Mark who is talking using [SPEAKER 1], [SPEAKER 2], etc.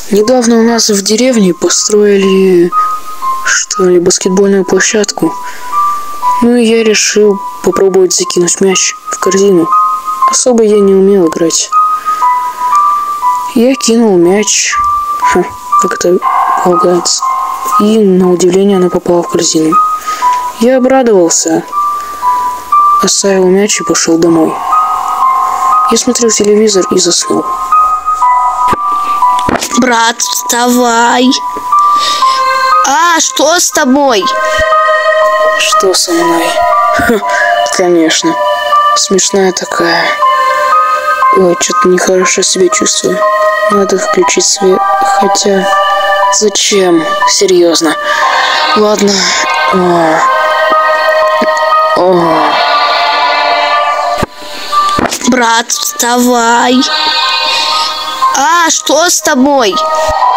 [SPEAKER 1] Недавно у нас в деревне построили, что ли, баскетбольную площадку. Ну и я решил попробовать закинуть мяч в корзину. Особо я не умел играть. Я кинул мяч, как это полагается, и на удивление она попала в корзину. Я обрадовался, оставил мяч и пошел домой. Я смотрел телевизор и заснул.
[SPEAKER 2] Брат, вставай. Что с тобой?
[SPEAKER 1] Что со мной? Конечно. Смешная такая. Ой, что-то нехорошо себя чувствую. Надо включить свет. Хотя... Зачем? Серьезно. Ладно.
[SPEAKER 2] Брат, вставай. Что с тобой?